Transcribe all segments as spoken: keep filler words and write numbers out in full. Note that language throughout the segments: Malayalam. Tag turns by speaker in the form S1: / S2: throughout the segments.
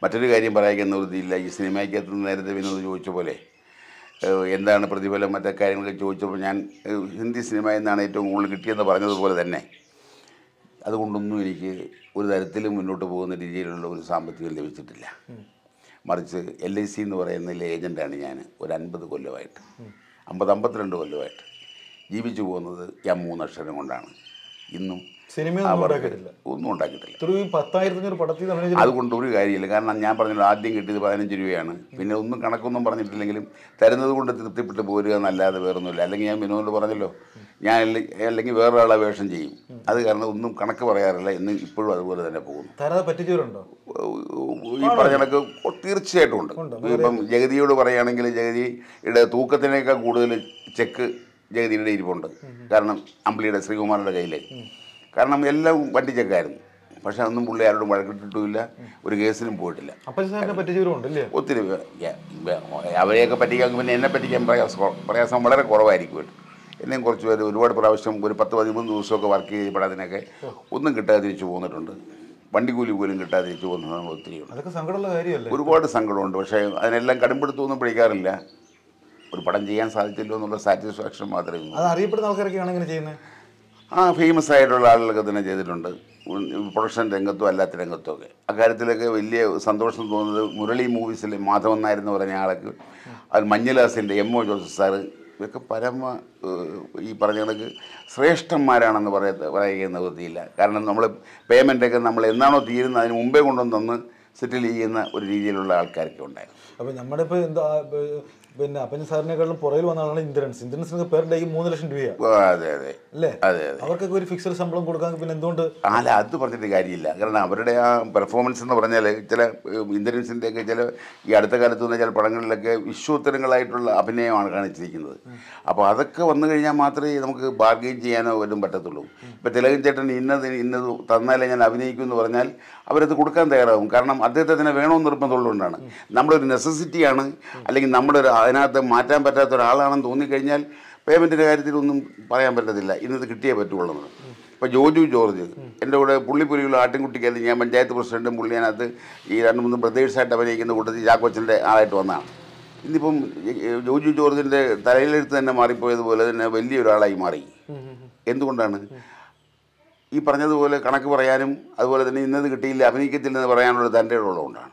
S1: മറ്റൊരു കാര്യം പറയാൻ നിവൃത്തിയില്ല. ഈ സിനിമയ്ക്കകത്ത് നേരത്തെ വിനോദ് ചോദിച്ച പോലെ എന്താണ് പ്രതിഫലം മറ്റേ കാര്യങ്ങളൊക്കെ ചോദിച്ചപ്പോൾ ഞാൻ ഹിന്ദി സിനിമയിൽ നിന്നാണ് ഏറ്റവും കൂടുതൽ കിട്ടിയെന്ന് പറഞ്ഞതുപോലെ തന്നെ അതുകൊണ്ടൊന്നും എനിക്ക് ഒരു തരത്തിലും മുന്നോട്ട് പോകുന്ന രീതിയിലുള്ള ഒരു സാമ്പത്തികം ലഭിച്ചിട്ടില്ല. മറിച്ച് എൽ ഐ സി എന്ന് പറയുന്നതിൽ ഏജൻ്റാണ് ഞാൻ ഒരു അൻപത് കൊല്ലമായിട്ട് അമ്പത് അമ്പത്തിരണ്ട് കൊല്ലമായിട്ട് ജീവിച്ചു പോകുന്നത് ഞാൻ മൂന്നക്ഷരം കൊണ്ടാണ്. ഇന്നും ഒന്നും ഉണ്ടാക്കിയിട്ടില്ല. അതുകൊണ്ട് ഒരു കാര്യമില്ല. കാരണം ഞാൻ പറഞ്ഞല്ലോ ആദ്യം കിട്ടിയത് പതിനഞ്ച് രൂപയാണ്. പിന്നെ ഒന്നും കണക്കൊന്നും പറഞ്ഞിട്ടില്ലെങ്കിലും തരുന്നത് കൊണ്ട് തൃപ്തിപ്പെട്ട് പോരുക എന്നല്ലാതെ വേറൊന്നുമില്ല. അല്ലെങ്കിൽ ഞാൻ വിനോദ് പറഞ്ഞല്ലോ, ഞാൻ അല്ലെങ്കിൽ വേറൊരാളെ വേഷം ചെയ്യും. അത് കാരണം ഒന്നും കണക്ക് പറയാറില്ല. എന്ന് ഇപ്പോഴും അതുപോലെ തന്നെ പോകുന്നു. ഈ പറഞ്ഞ കണക്ക് തീർച്ചയായിട്ടും ഉണ്ട്. ഇപ്പം ജഗതിയോട് പറയുകയാണെങ്കിൽ ജഗതിയുടെ തൂക്കത്തിനേക്കാൾ കൂടുതൽ ചെക്ക് ജഗതിയുടെ ഇരിപ്പുണ്ട്. കാരണം അമ്പിളിയുടെ ശ്രീകുമാറിൻ്റെ കയ്യിൽ. കാരണം എല്ലാം വണ്ടി ചെക്കായിരുന്നു. പക്ഷെ അതൊന്നും പുള്ളി ആരോടും വഴക്കിട്ടിട്ടുമില്ല, ഒരു കേസിനും പോയിട്ടില്ല. ഒത്തിരി അവരെയൊക്കെ പറ്റിക്കാൻ പിന്നെ എന്നെ പറ്റിക്കാൻ പ്രയാസം പ്രയാസം വളരെ കുറവായിരിക്കും. എന്നെയും കുറച്ച് പേര് ഒരുപാട് പ്രാവശ്യം ഒരു പത്ത് പതിമൂന്ന് ദിവസമൊക്കെ വർക്ക് ചെയ്യപ്പെടാതിനൊക്കെ ഒന്നും കിട്ടാതെ തിരിച്ചു പോന്നിട്ടുണ്ട്. വണ്ടിക്കൂലി പോലും കിട്ടാതെ തിരിച്ചു പോകുന്നത് ഒത്തിരി ഉണ്ട്. ഒരുപാട് സങ്കടമുണ്ട്. പക്ഷേ അതിനെല്ലാം കടുംപിടുത്തൊന്നും പിടിക്കാറില്ല. ഒരു പടം ചെയ്യാൻ സാധിച്ചല്ലോ എന്നുള്ള സാറ്റിസ്ഫാക്ഷൻ മാത്രമേ ഉള്ളൂ.
S2: അത് അറിയപ്പെടുന്ന ആൾക്കാരൊക്കെയാണ് ഇങ്ങനെ ചെയ്യുന്നത്.
S1: ആ ഫേമസ് ആയിട്ടുള്ള ആളുകളൊക്കെ തന്നെ ചെയ്തിട്ടുണ്ട്. പ്രൊഡക്ഷൻ രംഗത്തും അല്ലാത്ത രംഗത്തും ഒക്കെ. അക്കാര്യത്തിലൊക്കെ വലിയ സന്തോഷം തോന്നുന്നത് മുരളി മൂവീസിൽ മാധവൻ നായർ എന്ന് പറഞ്ഞ ആൾക്ക്, അത് മഞ്ഞുലാസിൻ്റെ എം ഒ ജോസഫ് സാറ്, ഇവയൊക്കെ പരമ ഈ പറഞ്ഞ കണക്ക് ശ്രേഷ്ഠന്മാരാണെന്ന് പറയ പറയുക നിവൃത്തിയില്ല. കാരണം നമ്മൾ പേയ്മെൻറ്റൊക്കെ നമ്മൾ എന്നാണോ തീരുന്നത് അതിന് മുമ്പേ കൊണ്ടുവന്ന് തന്ന് സെറ്റിൽ ചെയ്യുന്ന ഒരു രീതിയിലുള്ള ആൾക്കാരൊക്കെ ഉണ്ടായിരുന്നു.
S2: അപ്പോൾ നമ്മുടെ ഇപ്പോൾ എന്താ പിന്നെ അപ്പൻ സാറിനെക്കാളും പുറകിൽ വന്ന ആളാണ് ഇൻഷുറൻസ്. ഇൻഷുറൻസിന് പെർ ഡേക്ക് മൂന്ന് ലക്ഷം രൂപയാണ്.
S1: അതെ അതെ
S2: അല്ലേ?
S1: അതെ അതെ.
S2: അവർക്കൊക്കെ ഒരു ഫിക്സഡ് ശമ്പളം കൊടുക്കാൻ പിന്നെ എന്തുകൊണ്ട്?
S1: അല്ല, അത് പറഞ്ഞിട്ട് കാര്യമില്ല. കാരണം അവരുടെ ആ പെർഫോമൻസ് എന്ന് പറഞ്ഞാൽ ചില ഇൻഷുറൻസിൻ്റെയൊക്കെ ചില ഈ അടുത്ത കാലത്ത് വന്ന ചില പടങ്ങളിലൊക്കെ വിശ്വോത്തരങ്ങളായിട്ടുള്ള അഭിനയമാണ് കാണിച്ചിരിക്കുന്നത്. അപ്പോൾ അതൊക്കെ വന്നു കഴിഞ്ഞാൽ മാത്രമേ നമുക്ക് ബാർഗെയിൻ ചെയ്യാനോ വല്ലതും പറ്റത്തുള്ളൂ. ഇപ്പോൾ തിലകൻ ചേട്ടൻ ഇന്നത് ഇന്നത് തന്നാലേ ഞാൻ അഭിനയിക്കും എന്ന് പറഞ്ഞാൽ അവരത് കൊടുക്കാൻ തയ്യാറാവും. കാരണം അദ്ദേഹത്തെ തന്നെ വേണമെന്ന് നിർബന്ധമുള്ളതുകൊണ്ടാണ്. നമ്മളൊരു നെസസിറ്റിയാണ്, അല്ലെങ്കിൽ നമ്മുടെ ഒരു അതിനകത്ത് മാറ്റാൻ പറ്റാത്ത ഒരാളാണെന്ന് തോന്നിക്കഴിഞ്ഞാൽ പേയ്മെൻറ്റിൻ്റെ കാര്യത്തിലൊന്നും പറയാൻ പറ്റത്തില്ല. ഇന്നത് കിട്ടിയേ പറ്റുള്ളൂ. ഇപ്പോൾ ജോജു ജോർജ് എൻ്റെ കൂടെ പുള്ളിപ്പുലിയുള്ള ആട്ടിൻകുട്ടിക്കകത്ത് ഞാൻ പഞ്ചായത്ത് പ്രസിഡൻറ്റും പുള്ളി അതിനകത്ത് ഈ രണ്ട് മൂന്ന് ബ്രദേഴ്സായിട്ട് അഭിനയിക്കുന്ന കൂട്ടത്തിൽ ചാക്കോച്ചൻ്റെ ആളായിട്ട് വന്നതാണ്. ഇന്നിപ്പം ജോജു ജോർജിൻ്റെ തലയിലെടുത്ത് തന്നെ മാറിപ്പോയതുപോലെ തന്നെ വലിയൊരാളായി മാറി. എന്തുകൊണ്ടാണ്? ഈ പറഞ്ഞതുപോലെ കണക്ക് പറയാനും അതുപോലെ തന്നെ ഇന്നത് കിട്ടിയില്ല അഭിനയിക്കത്തില്ലെന്ന് പറയാനുള്ള തൻ്റെ ഉള്ളതുകൊണ്ടാണ്.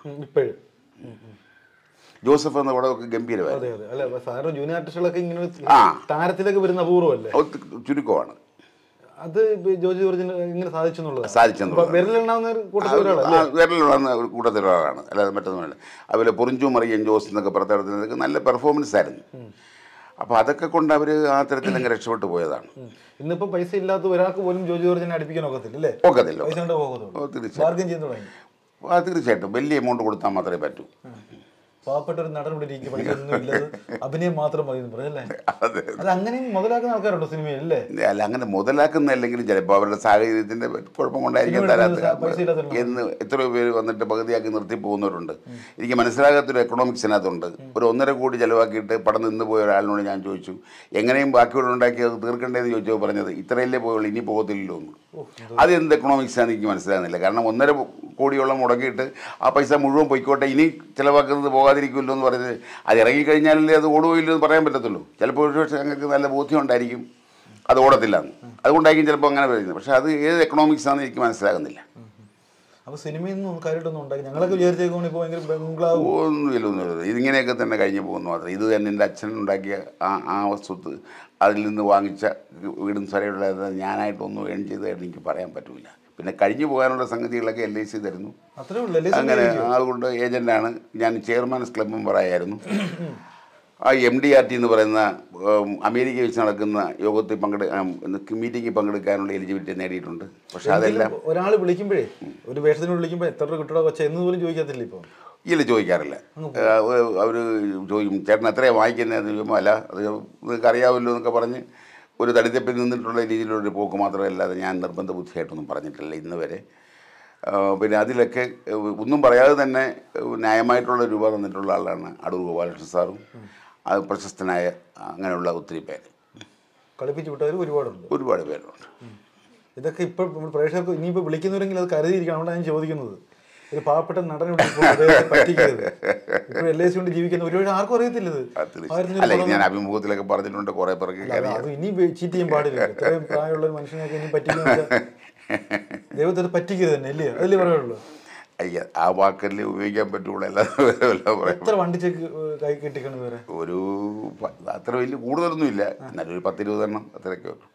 S1: ജോസഫ് എന്ന പടമൊക്കെ ഗംഭീരമായിരുന്നു.
S2: താരത്തിലേക്ക് വരുന്ന അപൂർവമല്ലേ,
S1: ചുരുക്കമാണ്.
S2: അത് ജോജി ജോർജിന് ഇങ്ങനെ സാധിച്ചെന്നുള്ളത്
S1: സാധിച്ചെന്നുള്ളത്
S2: വിരലുണ്ടാവുന്ന
S1: ഒരു കൂട്ടത്തിലൊരാളാണ്. അല്ലാതെ മറ്റൊന്നുമല്ല. അതുപോലെ പൊറിഞ്ചു മറിയൻ ജോസ് എന്നൊക്കെ പുറത്തിറക്കുന്നതൊക്കെ നല്ല പെർഫോമൻസ് ആയിരുന്നു. അപ്പോൾ അതൊക്കെ കൊണ്ട് അവർ ആ തരത്തിൽ അങ്ങ് രക്ഷപ്പെട്ടു പോയതാണ്.
S2: ഇന്നിപ്പോൾ പൈസ ഇല്ലാത്ത ഒരാൾക്ക് പോലും ജോജി ജോർജിനെ അടുപ്പിക്കാൻ ഒക്കത്തില്ല അല്ലേ?
S1: ഒക്കത്തില്ല.
S2: തീർച്ചയായിട്ടും
S1: തീർച്ചയായിട്ടും വലിയ എമൗണ്ട് കൊടുത്താൽ മാത്രമേ പറ്റൂ.
S2: പാവപ്പെട്ട ഒരു നടൻ ഇവിടെ ഇരിക്കും, പഠിക്കൊന്നും ഇല്ലത്, അഭിനയം മാത്രം മതി എന്ന് പറയല്ലേ? അത് അങ്ങനെയും മുതലാക്കുന്ന ആൾക്കാരുണ്ടോ സിനിമയിൽ അല്ലേ?
S1: അല്ല, അങ്ങനെ മുതലാക്കുന്നല്ലെങ്കിലും ചിലപ്പോൾ അവരുടെ സാഹചര്യത്തിൻ്റെ കുഴപ്പം കൊണ്ടായിരിക്കും തരാത്ത എന്ന് എത്രയോ പേര് വന്നിട്ട് പകുതിയാക്കി നിർത്തി പോകുന്നവരുണ്ട്. എനിക്ക് മനസ്സിലാകാത്തൊരു എക്കണോമിക്സിനകത്തുണ്ട്. ഒരു ഒന്നര കോടി ചിലവാക്കിയിട്ട് പടം നിന്ന് പോയ ഒരാളിനോട് ഞാൻ ചോദിച്ചു, എങ്ങനെയും ബാക്കിയോട് ഉണ്ടാക്കി അത് തീർക്കണ്ടേന്ന് ചോദിച്ചോ പറഞ്ഞത് ഇത്രയല്ലേ പോയുള്ളൂ, ഇനി പോകത്തില്ലല്ലോ എന്ന്. അത് എന്ത് എക്കണോമിക്സാണ് എനിക്ക് മനസ്സിലാകുന്നില്ല. കാരണം ഒന്നര കോടിയോളം മുടക്കിയിട്ട് ആ പൈസ മുഴുവൻ പൊയ്ക്കോട്ടെ, ഇനി ചിലവാക്കുന്നത് പോകാതിരിക്കുമല്ലോ എന്ന് പറയുന്നത്, അത് ഇറങ്ങിക്കഴിഞ്ഞാലല്ലേ അത് ഓടുകയില്ലോ എന്ന് പറയാൻ പറ്റത്തുള്ളൂ. ചിലപ്പോൾ ഒരു പക്ഷേ ഞങ്ങൾക്ക് നല്ല ബോധ്യം ഉണ്ടായിരിക്കും അത് ഓടത്തില്ലാന്ന്, അതുകൊണ്ടായിരിക്കും ചിലപ്പോൾ അങ്ങനെ പറയുന്നത്. പക്ഷേ അത് ഏത് എക്കണോമിക്സാണെന്ന് എനിക്ക് മനസ്സിലാകുന്നില്ല.
S2: അപ്പോൾ സിനിമയിൽ നിന്നും കാര്യമായിട്ടൊന്നും ഉണ്ടാക്കി ഞങ്ങളൊക്കെ വിചാരിച്ചേക്കും ഇപ്പോൾ ഭയങ്കര ബംഗ്ലാവ്
S1: ഒന്നുമില്ല ഒന്നുമില്ല ഇതിങ്ങനെയൊക്കെ തന്നെ കഴിഞ്ഞ് പോകുന്നു മാത്രം. ഇത് തന്നെ എൻ്റെ അച്ഛൻ ഉണ്ടാക്കിയ ആ ആ സ്വത്ത്, അതിൽ നിന്ന് വാങ്ങിച്ച വീടും സ്ഥലമുള്ള ഞാനായിട്ടൊന്നും ഏൺ ചെയ്തതായിട്ട് എനിക്ക് പറയാൻ പറ്റില്ല. പിന്നെ കഴിഞ്ഞു പോകാനുള്ള സംഗതികളൊക്കെ എൽ ഐ സി തരുന്നു. അങ്ങനെ അതുകൊണ്ട് ഏജൻ്റാണ് ഞാൻ. ചെയർമാൻസ് ക്ലബ് മെമ്പറായിരുന്നു. ആ എം ഡി ആർ ടി എന്ന് പറയുന്ന അമേരിക്കയിൽ വെച്ച് നടക്കുന്ന യോഗത്തിൽ പങ്കെടു മീറ്റിങ്ങിൽ പങ്കെടുക്കാനുള്ള എലിജിബിലിറ്റി നേടിയിട്ടുണ്ട്. പക്ഷെ അതെല്ലാം
S2: ഒരാൾ വിളിക്കുമ്പോഴേ ഒരു വേഷത്തിന് വിളിക്കുമ്പോൾ എത്ര രൂപ കിട്ടണോ വെച്ചാൽ എന്ന് പോലും ചോദിക്കത്തില്ല. ഇപ്പോൾ
S1: ഇല്ല, ചോദിക്കാറില്ല. അവർ ചോദിക്കും ചേട്ടൻ എത്രയാണ് വാങ്ങിക്കുന്നതെന്ന് ചോദിക്കുമ്പോൾ അല്ല അത് നിങ്ങൾക്ക് അറിയാമല്ലോ എന്നൊക്കെ പറഞ്ഞ് ഒരു തടിത്തപ്പിൽ നിന്നിട്ടുള്ള രീതിയിലൊരു പോക്ക് മാത്രമല്ലാതെ ഞാൻ നിർബന്ധ ബുദ്ധിയായിട്ടൊന്നും പറഞ്ഞിട്ടില്ല ഇന്ന് വരെ. പിന്നെ അതിലൊക്കെ ഒന്നും പറയാതെ തന്നെ ന്യായമായിട്ടുള്ള രൂപ തന്നിട്ടുള്ള ആളാണ് അടൂർ ഗോപാലകൃഷ്ണൻ സാറും. അത് പ്രശസ്തനായ അങ്ങനെയുള്ള ഒത്തിരി പേര്
S2: കളിപ്പിച്ച് വിട്ടവർ ഒരുപാടുണ്ട്
S1: ഒരുപാട് പേരുണ്ട്.
S2: ഇതൊക്കെ ഇപ്പോൾ പ്രേക്ഷകർക്ക് ഇനിയിപ്പോൾ വിളിക്കുന്നവരെങ്കിൽ അത് കരുതിയിരിക്കണം. അതുകൊണ്ടാണ് ഞാൻ ചോദിക്കുന്നത്. ഒരു പാവപ്പെട്ട നടനോട് അദ്ദേഹത്തെ പറ്റിക്കരുത്. ഇപ്പോൾ എൽ ഐ സി കൊണ്ട് ജീവിക്കുന്ന ഒരുപാട് ആർക്കും അറിയത്തില്ലത്.
S1: അല്ല ഞാൻ അഭിമുഖത്തിലൊക്കെ പറഞ്ഞിട്ടുണ്ട് കുറെ പേർക്ക്.
S2: അത് ഇനി ചീറ്റ് ചെയ്യാൻ പാടില്ല. ഇത്രയും പ്രായമുള്ള ഒരു മനുഷ്യനെയൊക്കെ ഇനി പറ്റിക്കുന്ന ദൈവത്തെ പറ്റിക്കരുത് തന്നെ അല്ലേ? അതിലേ പറയുള്ളൂ.
S1: അയ്യ ആ വാക്കല്ലേ ഉപയോഗിക്കാൻ പറ്റുള്ളൂ.
S2: എത്ര വണ്ടി ചെക്ക് കൈ കിട്ടിക്കണം വേറെ?
S1: ഒരു അത്ര വലിയ കൂടുതലൊന്നും ഇല്ല, എന്നാലും ഒരു പത്തിരുപതെണ്ണം അത്രയൊക്കെ.